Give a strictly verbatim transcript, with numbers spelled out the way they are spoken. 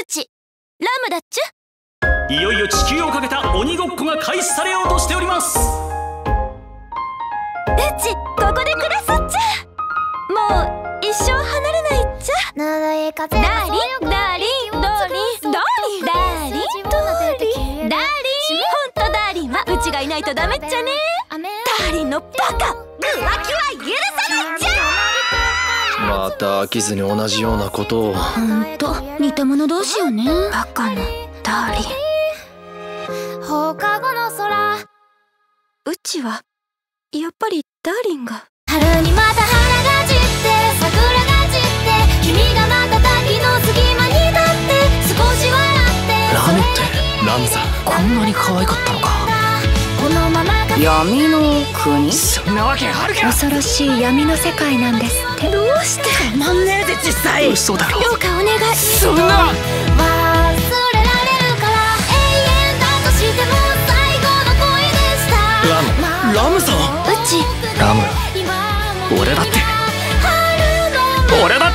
うちラムだっちゅ。 いよいよ地球をかけた鬼ごっこが開始されようとしております。うちここで暮らすっちゃ。もう一生離れないっちゃ。ダーリンダーリンダーリンダーリンダーリンダーリンダーリンダーリン、ほんとダーリンはうちがいないとダメっちゃね。ダーリンのバカ浮気は許さないっちゃ。 また飽きずに同じようなことを。 ほんと似た者同士よね。バカのダーリン。放課後の空、うちはやっぱりダーリンが。春にまた花が散って桜が散って、君がまた滝の隙間に立って少し笑って。 ラムってラムさん、こんなに可愛かったのか。 このまま闇の国、 そんなわけあるか。 恐ろしい闇の世界なんですって。 どうして。 たまんねえぜ実際。 嘘だろ。 どうかお願い。 そんな。 忘れられるから永遠だとしても最後の恋でした。 ラムラムさん。 うちラム、俺だって俺だって